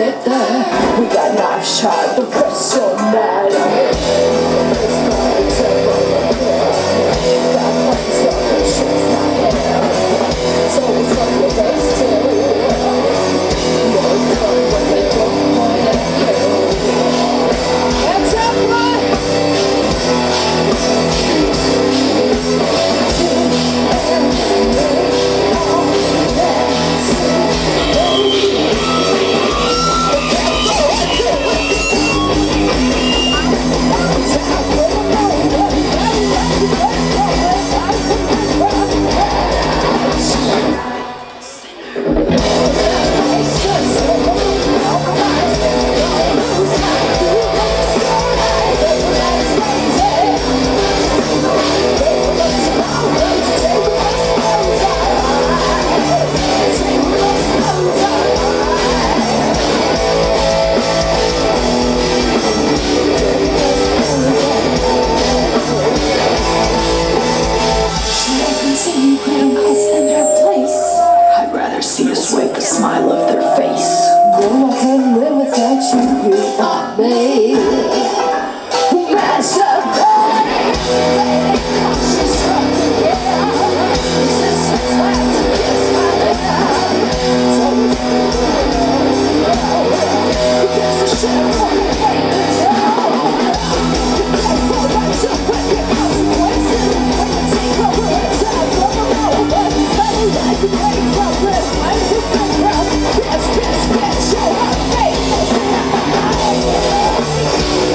We got knife shot, the press so mad. So it's like we're best still. See us wipe a smile off their face. No, I can't live without you, you are me. Mash up, she's struck again. This is like to kiss my love. Because the shit for the hate the town. For right to break your consequences. When you take over the time, love but better life is great progress. Yes, show her face.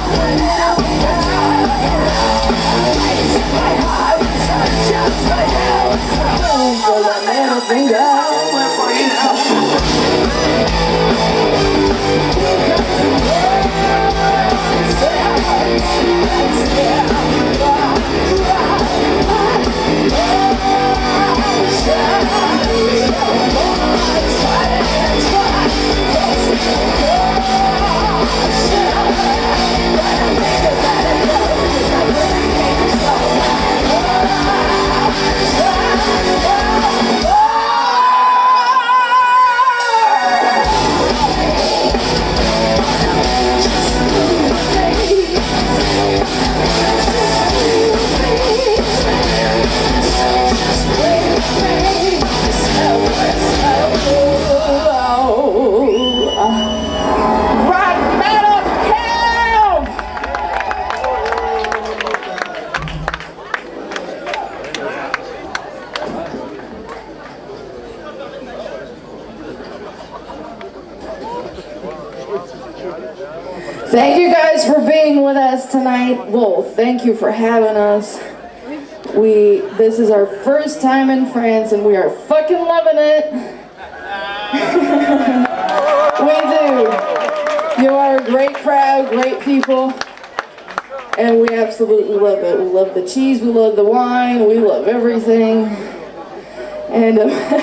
Thank you guys for being with us tonight. Well, thank you for having us. This is our first time in France and we are fucking loving it. We do. You are a great crowd, great people, and we absolutely love it. We love the cheese, we love the wine, we love everything. And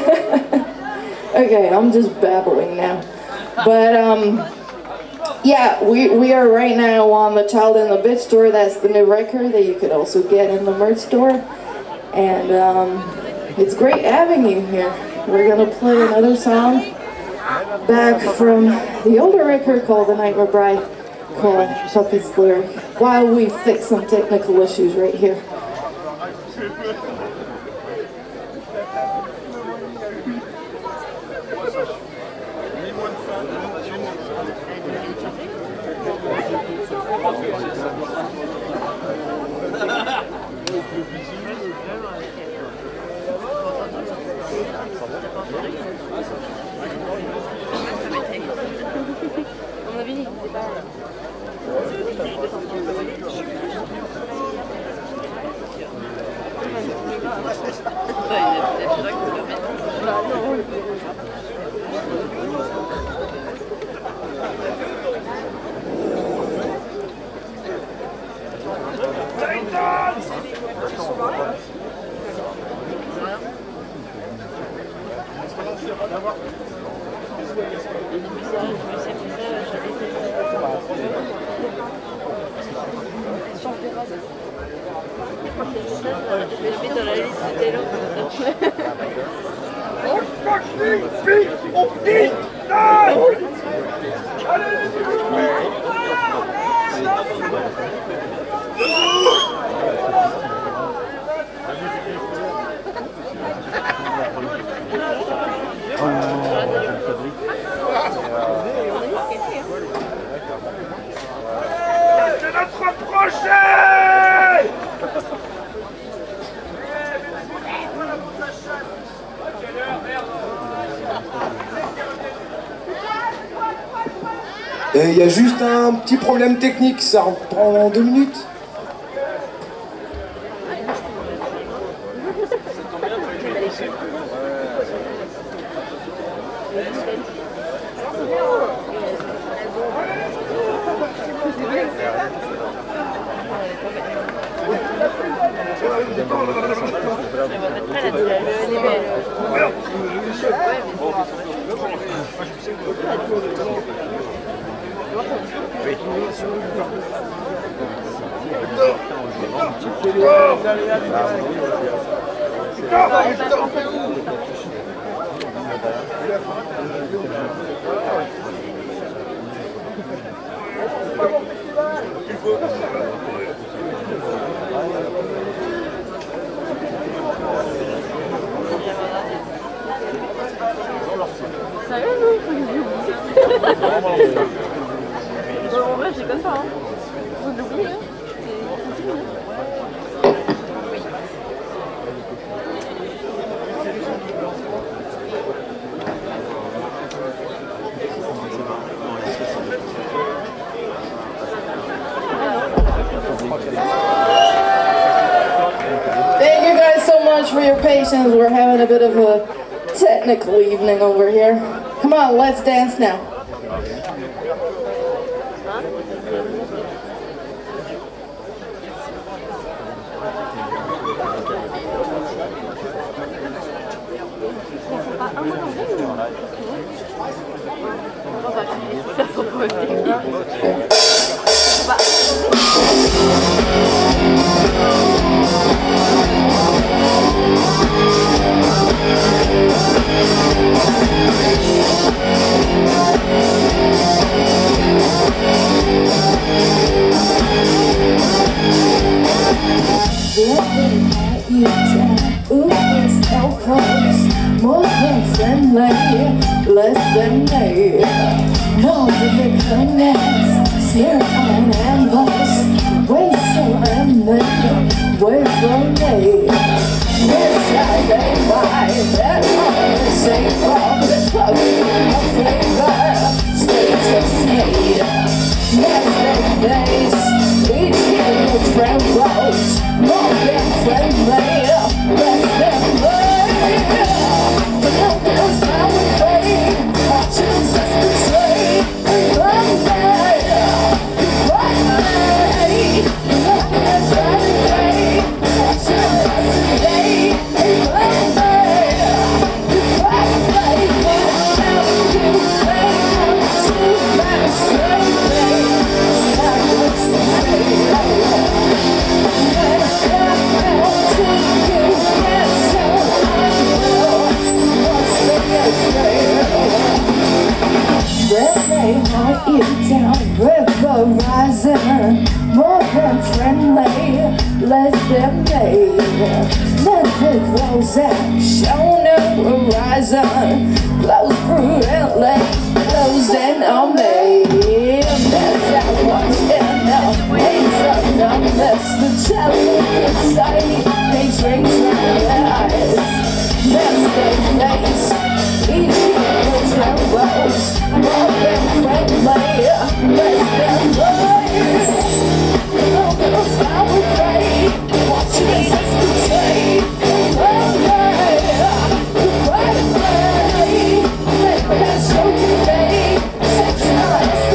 okay, I'm just babbling now. But yeah, we are right now on the Child in the Bitch store. That's the new record that you could also get in the merch store. And it's great having you here. We're gonna play another song back from the older record called The Nightmare Bride, called Puppet's Lyric, while we fix some technical issues right here. C'est notre projet! Il y a juste un petit problème technique, ça reprend 2 minutes. En vrai, j'ai comme ça, hein. Vous l'oubliez, hein. Thank you guys so much for your patience. We're having a bit of a technical evening over here. Come on, let's dance now. Ooh, it's so close, more than friendly, less than me. More than the connects, here on ambos, way so random, way from me. Wish I made mine, that all the same from the clothing of flavor, states of state. Next days, each year will trembles, more than friendly, less than me. But no girls now we play, our chances betray. One day, one day, nothing is running away. Our chances today, one day, one day, now you say, too much slavery. I wish to say, you down, river rising, more than friendly, less than me. Nothing grows out, show no horizon, blows brilliantly, closing on me. That's how what's enough, hates of numbness, the challenge inside, they drinks my eyes. That's the place, each year trembles, more than friendly, less than lies. No girls now we pray, watching us as we say, one day, let me show you me, 6 months.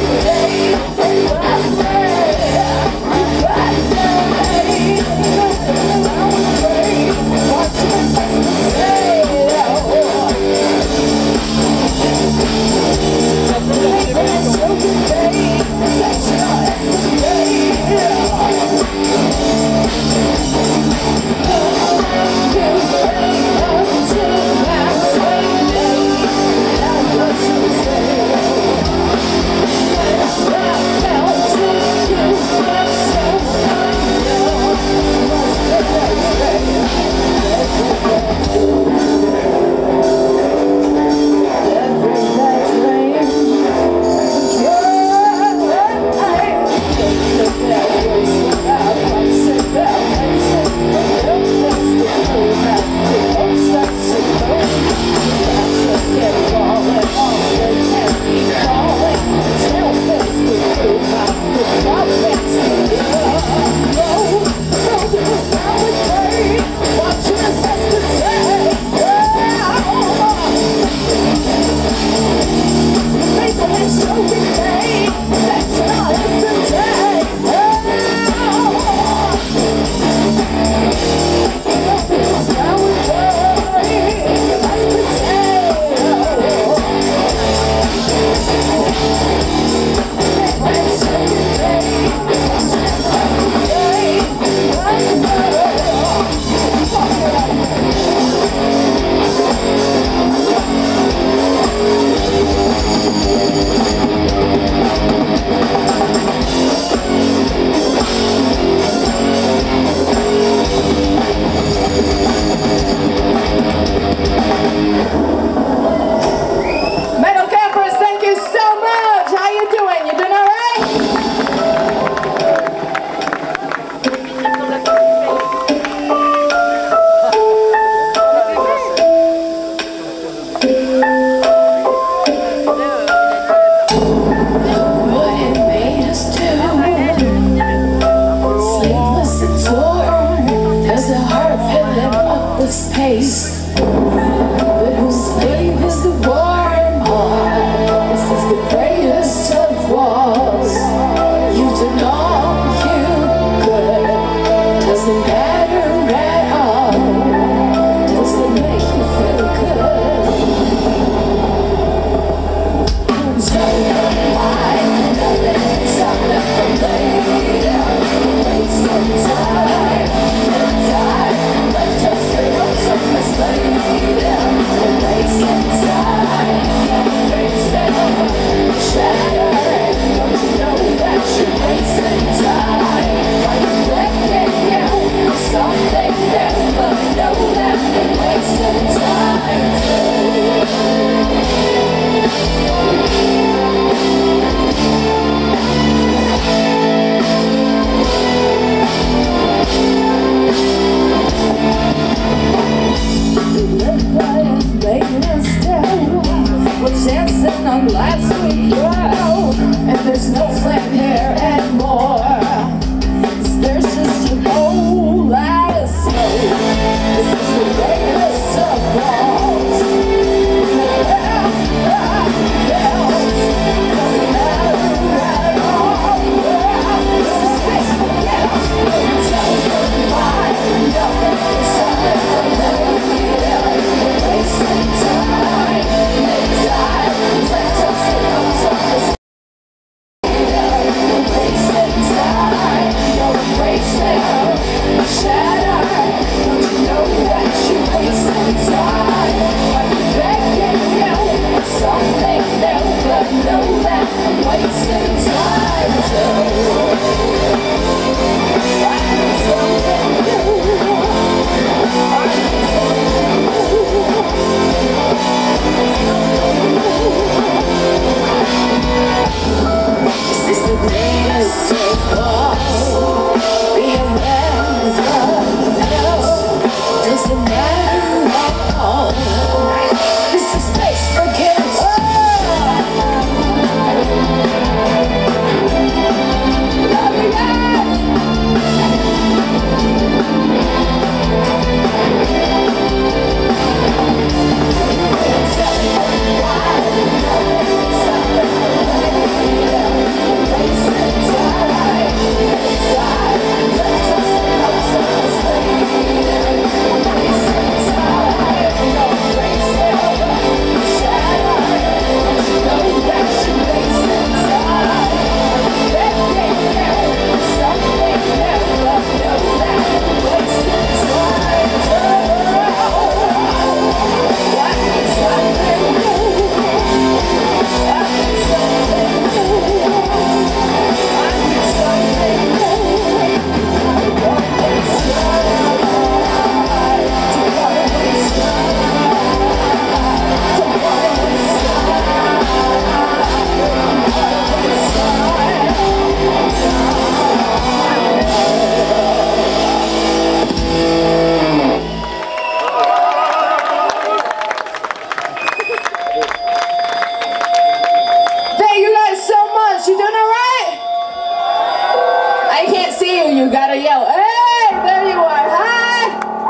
I can't see you, you gotta yell. Hey, there you are, hi!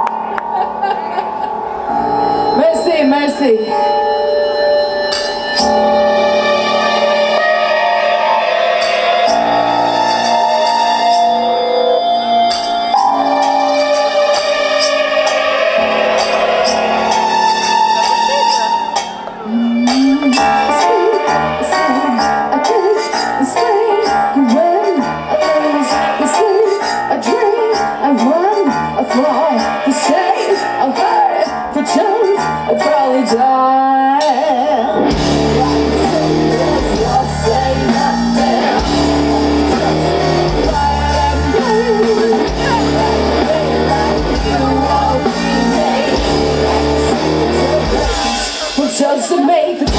Merci, merci. Just to make it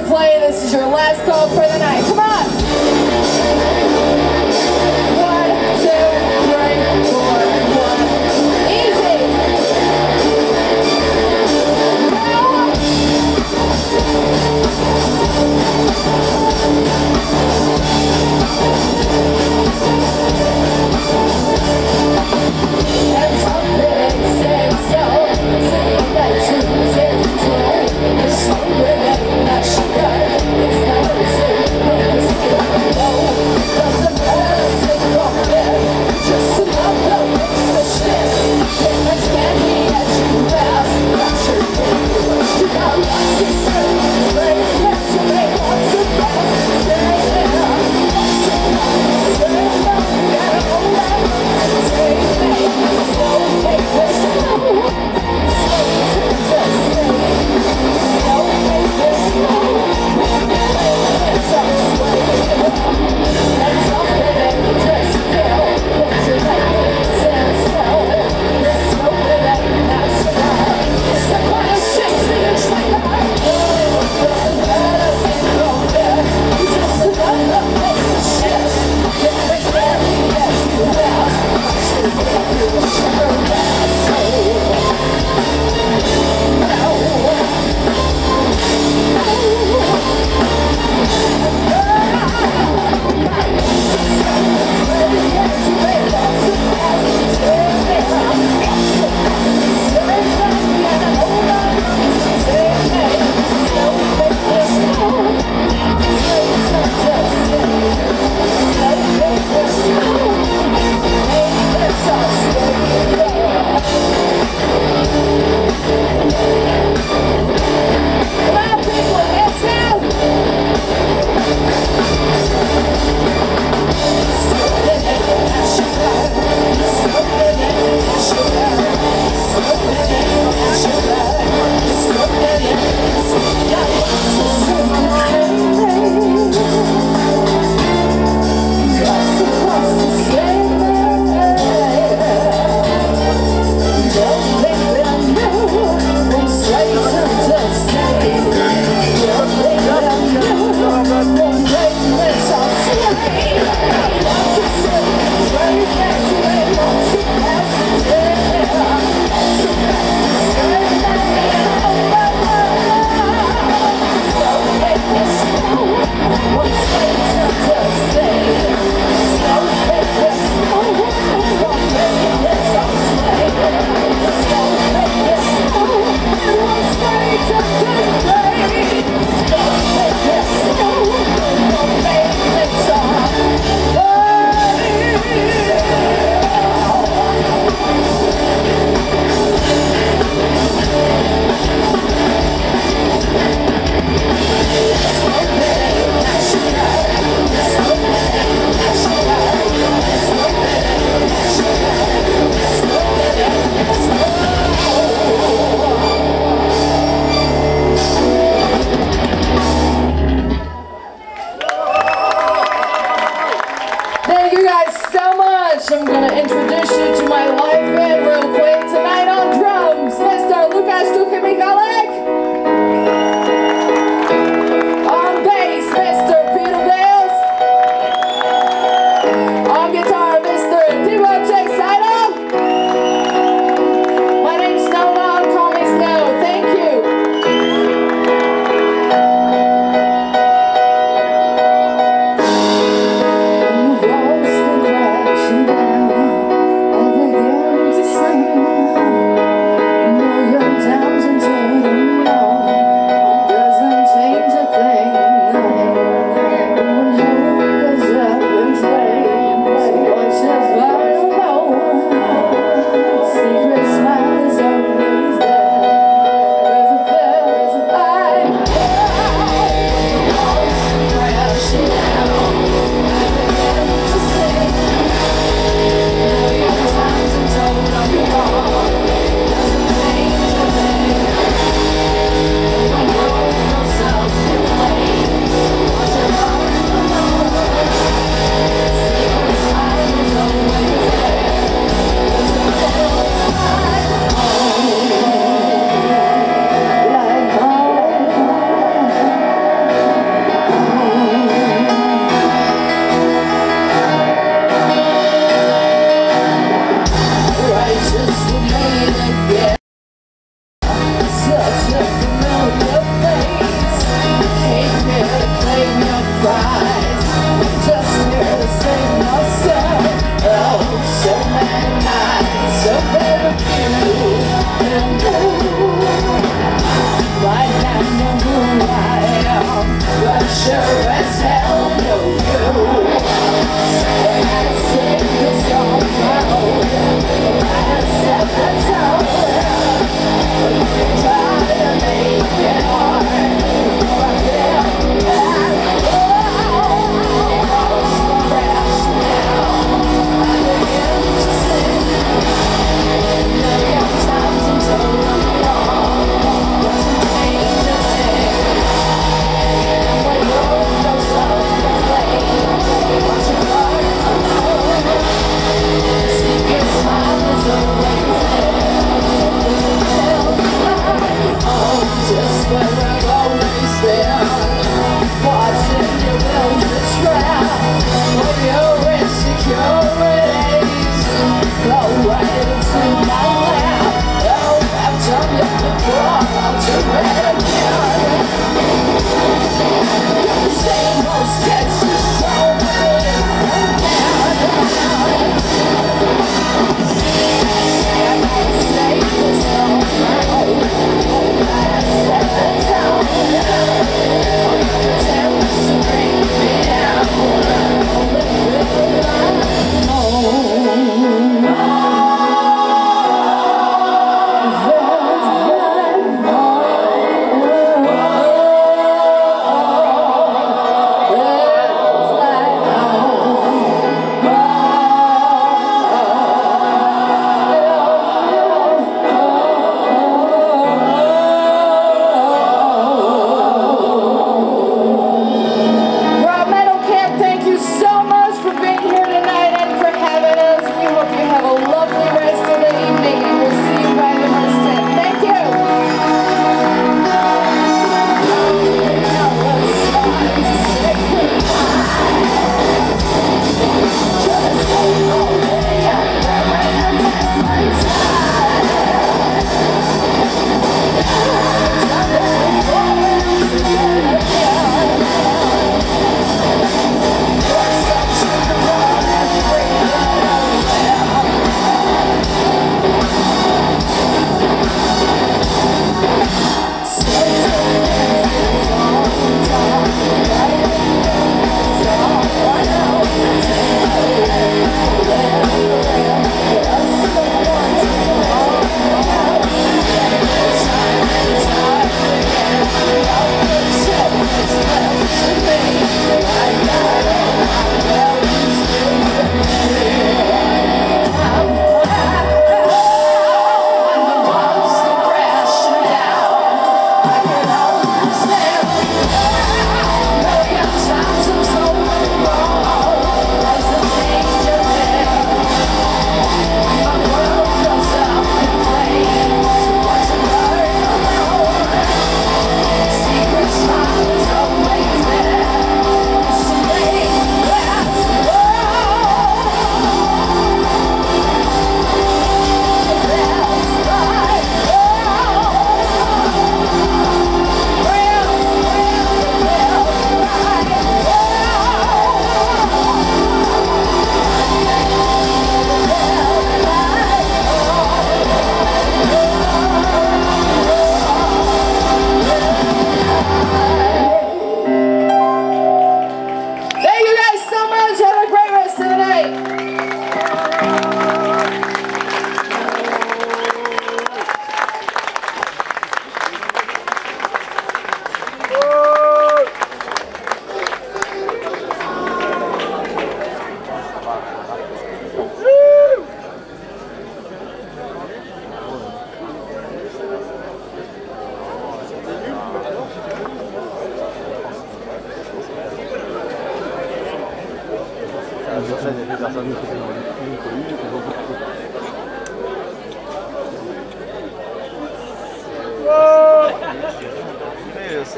play. This is your last call for the night. Come on. 1, 2, 3, 4, 1. Easy. There's something said so. Saying that you take control. There's something that she got. It's not a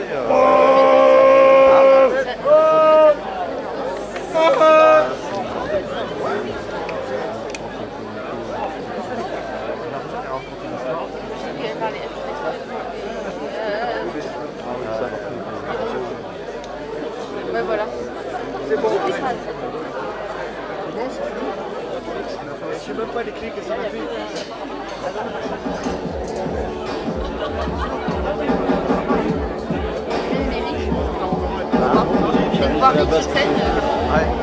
commencer. Ouais, voilà. C'est bon. Je sais même pas les clés que ça m'a fait. Je vais voir vite sur scène. Ouais.